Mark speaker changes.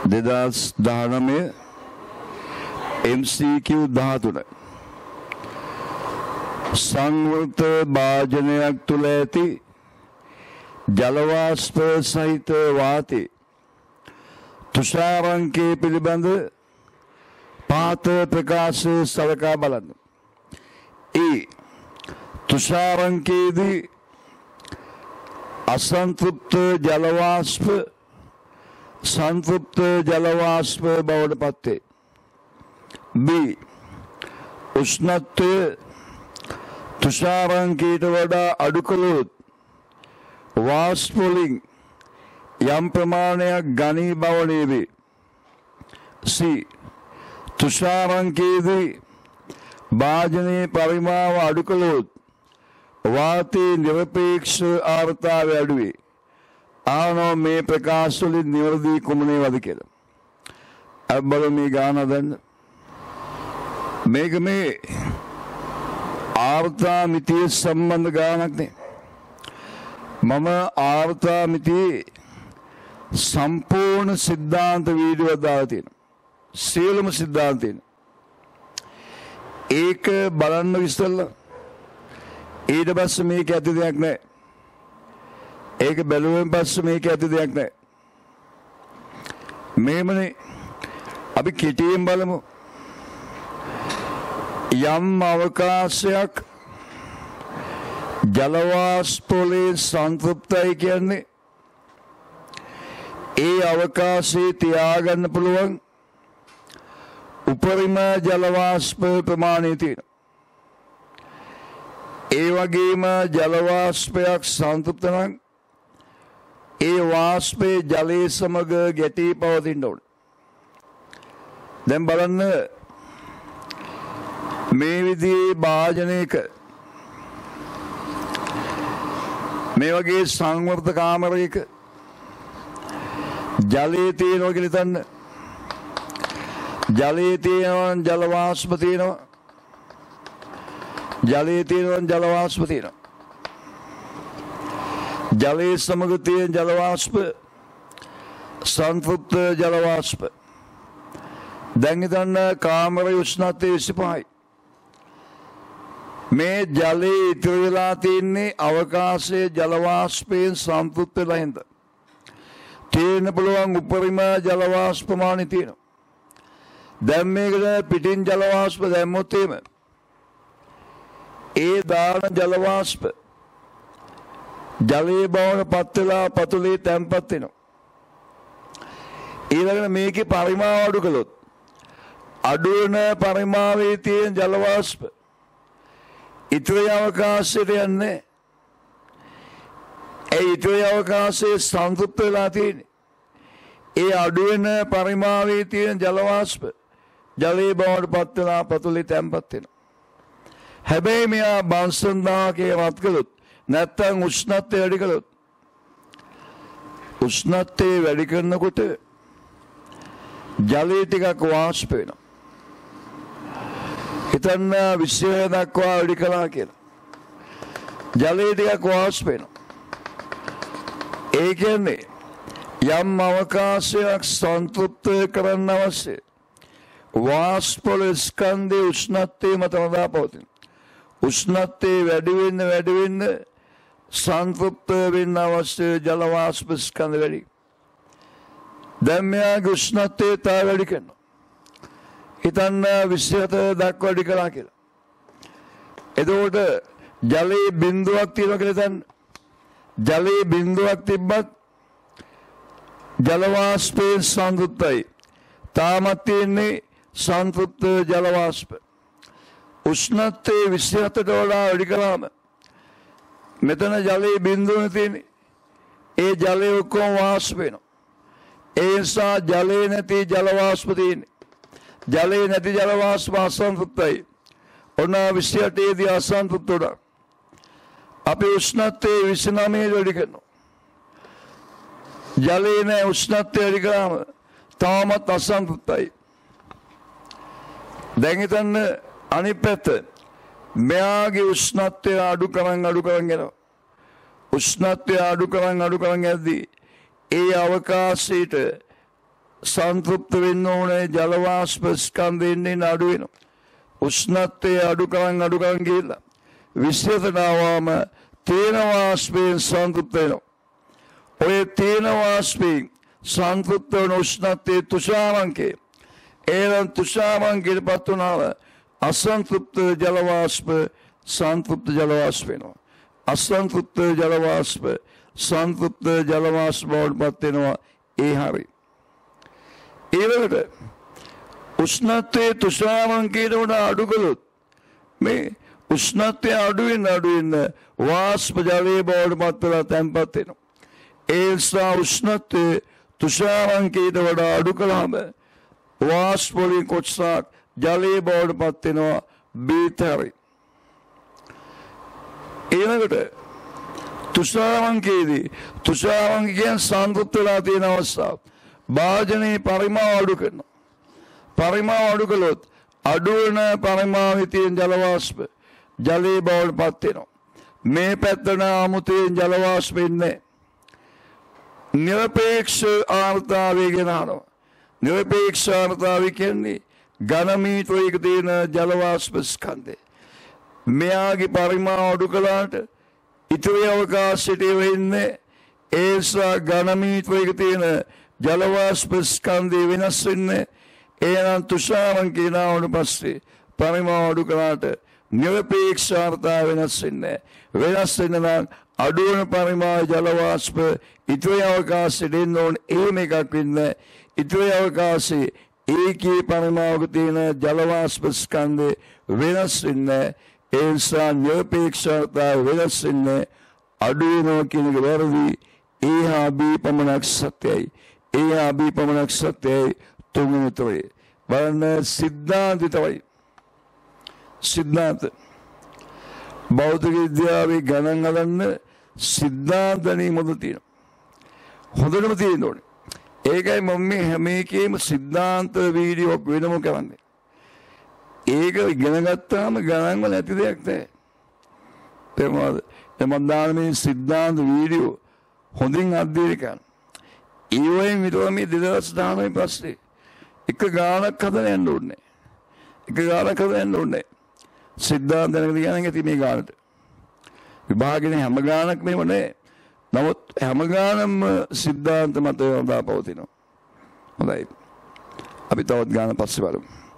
Speaker 1: 2019 MCQ 13 සංවෘත භාජනයක් තුළ ඇති ජලවාෂ්ප සහිත වාතයේ තුෂාරංකය පිළිබඳ පහත ප්‍රකාශය සලකා බලන්න. ඒ තුෂාරංකයේදී අසන්තෘප්ත ජලවාෂ්ප සංතෘප්ත ජලවාෂ්ප බවට පත් වේ. B. උෂ්ණත්වය තුෂාරංකයට වඩා අඩු කළොත් වාෂ්ප වලින් යම් ප්‍රමාණයක් ඝනීභවනය වේ. C. තුෂාරංකයේදී භාජනයේ පරිමාව අඩු කළොත් වාතයේ නිරපේක්ෂ ආර්ද්‍රතාවය අඩු වේ. ආනෝ මේ ප්‍රකාශ වලින් නිවැරදි කුමනේවද කියලා. අද බලමු මේ ගාන හදන්න. මේක මේ ආර්ද්‍රතා මිතිය සම්බන්ධ ගානක් නේ. මම ආර්ද්‍රතා මිතියේ සම්පූර්ණ සිද්ධාන්ත වීඩියෝ දාලා තියෙනවා. සියලුම සිද්ධාන්ත තියෙනවා. ඒක බලන්න ඉස්සෙල්ලා ඊට පස්සේ මේක ඇති දෙයක් නැහැ. ඒක බැලුවෙන් පස්සේ මේක ඇති දෙයක් නැහැ. මේමනේ අපි කෙටියෙන් බලමු. යම් අවකාශයක් ජලවාෂ්ප වලින් සංතෘප්තයි කියන්නේ ඒ අවකාශයේ තියාගන්න පුළුවන් උපරිම ජලවාෂ්ප ප්‍රමාණය තියෙනවා. ඒ වගේම ජලවාෂ්පයක් සංතෘප්ත නම් ඒ වාෂ්පයේ ජලයේ සමග ගැටී පවතින්න ඕන. දැන් බලන්න මේ විදිහේ භාජනයක මේ වගේ සංවර්ධ කාමරයක ජලයේ තියෙනවා කියලා හිතන්න. ජලයේ තියෙනවා ජල වාෂ්ප තියෙනවා. ජලයේ තියෙනවා ජල වාෂ්ප තියෙනවා. ජලයේ සමග තියෙන ජල වාෂ්ප සංතෘප්ත ජල වාෂ්ප. දැන් හිතන්න කාමරයේ උෂ්ණත්වය 25යි. මේ ජලයේ ඉතුරු වෙලා තියෙන්නේ අවකාශයේ ජල වාෂ්පයෙන් සංතෘප්ත වෙලා ඉඳ. තේරෙන්න පුළුවන් උපරිම ජල වාෂ්ප ප්‍රමාණය තියෙනවා. දැන් මේකට පිටින් ජල වාෂ්ප දැම්මොත් එහෙම ඒ දාන ජල වාෂ්ප ජලයේ බවට පත් වෙලා පතුලේ තැම්පත් වෙනවා. ඊළඟට මේකේ පරිමාව අඩු කළොත් අඩු වෙන පරිමාවයේ තියෙන ජල වාෂ්ප ඉතුරු අවකාශයට යන්නේ. ඒ ඉතුරු අවකාශයේ සංතෘප්ත වෙලා තියෙන්නේ. ඒ අඩු වෙන පරිමාවයේ තියෙන ජල වාෂ්ප ජලයේ බවට පත් වෙලා පතුලේ තැම්පත් වෙනවා. හැබැයි මෙයා බංශන්දාකේ වත් කළොත් නැත්තම් උෂ්ණත්වය වැඩි කළොත් උෂ්ණත්වය වැඩි කරනකොට ජලයේ ටිකක් වාෂ්ප වෙනවා. හිතන්න 20 දක්වා වැඩි කළා කියලා. ජලයේ ටිකක් වාෂ්ප වෙනවා. ඒ කියන්නේ යම් අවකාශයක් සංතෘප්ත කරන්න අවශ්‍ය වාෂ්ප වල ස්කන්ධයේ උෂ්ණත්වය මත නදා පවතින. උෂ්ණත්වය වැඩි වෙන්න සංතෘප්ත වෙන්න අවශ්‍ය ජල වාෂ්ප ස්කන්ධ වැඩි. දැන් මෙයාගේ උෂ්ණත්වය තා වැඩි කරනවා. හිතන්න 27 දක්වා වැඩි කළා කියලා. එතකොට ජලයේ බිඳුවක් තියෙනවා කියලා හිතන්න. ජලයේ බිඳුවක් තිබ්බත් ජල වාෂ්පයෙන් සංතෘප්තයි. තාමත් තියෙන්නේ සංතෘප්ත ජල වාෂ්ප. උෂ්ණත්වය 27ට වඩා වැඩි කළාම මෙතන ජලයේ බිඳුවනේ තියෙන්නේ. ඒ ජලය ඔක්කොම වාෂ්ප වෙනවා. ඒ නිසා ජලයේ නැති ජල වාෂ්ප තියෙන්නේ. ජලයේ නැති ජල වාෂ්ප අසංතෘප්තයි. ඔන්න 28 දී අසංතෘප්ත උඩ. අපි උෂ්ණත්වය 29 වැඩි කරනවා. ජලයේ නැ උෂ්ණත්වය වැඩි කරාම තාමත් අසංතෘප්තයි. දැන් හිතන්න අනිත් පැත්ත මෙයාගේ උෂ්ණත්වය අඩු කරන් යනවා. උෂ්ණත්වය අඩු කරන් යද්දී ඒ අවකාශයට සංතෘප්ත වෙන්න ඕනේ ජල වාෂ්ප ස්කන්ධයෙන් අඩු වෙනවා. උෂ්ණත්වය අඩු කරන් ගිහිල්ලා විශ්වයට ආවම තේන වාෂ්පයෙන් සංතෘප්ත වෙනවා. ඔය තේන වාෂ්පයෙන් සංතෘප්ත වන උෂ්ණත්වයේ තුෂාරංකේ එනම් තුෂාරංකේටපත් වුණාම අසංතෘප්ත ජල වාෂ්ප සංතෘප්ත ජල වාෂ්ප වෙනවා. අසංතෘප්ත ජල වාෂ්ප සංතෘප්ත ජල වාෂ්ප බවටපත් වෙනවා. ඒ හරි. ඊළඟට උෂ්ණත්වයේ තුෂාරංකයට වඩා අඩු කළොත් මේ උෂ්ණත්වය අඩු වෙන වාෂ්ප ජලයේ බවටපත් වෙලා තැන්පත් වෙනවා. ඒ නිසා උෂ්ණත්වයේ තුෂාරංකයට වඩා අඩු කළාම වාෂ්ප වලින් කොටසක් ජලයේ බවටපත් වෙනවා. බීතරයි. ඊළඟට තුෂාරංකයේදී තුෂාරංකයෙන් සංතෘප්ත වෙලා තියෙන අවස්ථාව භාජනයේ පරිමාව අඩු කරනවා. පරිමාව අඩු කළොත් අඩු වෙන පරිමාවේ තියෙන ජල වාෂ්ප ජලයේ බවට පත් වෙනවා. මේ පැත්තට අමුතෙන් ජල වාෂ්ප ඉන්නේ නිරපේක්ෂ ආර්ද්‍රතාවය ගෙනනවා. නිරපේක්ෂ ආර්ද්‍රතාවය කියන්නේ ඝන මීටරයක තියෙන ජල වාෂ්ප ස්කන්ධය. මෙයාගේ පරිමාව අඩු කළාට ඉතුරු අවකාශයට වෙන්නේ ඒසා ඝන මීටරයක තියෙන ජල වාෂ්ප ස්කන්ධය වෙනස් වෙන්නේ. එනම් තුෂාරංකේ නාවට පස්සේ පරිමාව අඩු කළාට නිරපේක්ෂ ආර්ද්‍රතාවය වෙනස් වෙන්නේ. වෙනස් වෙන නම් අඩු වෙන පරිමාව ජල වාෂ්ප ඉතුරු අවකාශයට එන්න ඕනේ. එහෙම එකක් වෙන්නේ. ඉතුරු අවකාශයේ ඒකී පරිමාවක තියෙන ජල වාෂ්ප ස්කන්ධය වෙනස් වෙන්නේ. ඒ නිසා නිරපේක්ෂ ආර්ද්‍රතාවය වෙනස් වෙන්නේ. අඩු වෙනවා කියන එක වැරදි. ඒ හා බී පමණක් සත්‍යයි. ඒ හා බී පමණක් සත්‍යයි. තුන්වෙනි තොරේ බලන්න සිද්ධාන්තය තමයි. සිද්ධාන්ත භෞතික විද්‍යාවේ ගණන් හදන්න සිද්ධාන්ත නියමද තියෙනවා. හොඳටම තියෙන්න ඕනේ. ඒකයි මම මේ හැම එකේම සිද්ධාන්ත වීඩියෝ වෙනම කරන්නේ. ඒක ඉගෙන ගත්තාම ගණන් වල ඇති දෙයක් නැහැ. තේරුණාද? මම දාන මේ සිද්ධාන්ත වීඩියෝ හොඳින් අධ්‍යයනය කරන්න. ඊවෙන් විතර මේ 2019 පස්සේ එක ගානක් හදන්න යන්න ඕනේ. එක ගානක් හදන්න යන්න ඕනේ. සිද්ධාන්ත දැනගෙන යන එක මේ ගානට. විභාගනේ හැම ගානක් මේව නෑ. නමුත් හැම ගානම සිද්ධාන්ත මත යොදා පවතිනවා. හොඳයි. අපි තවත් ගාන පස්සේ බලමු.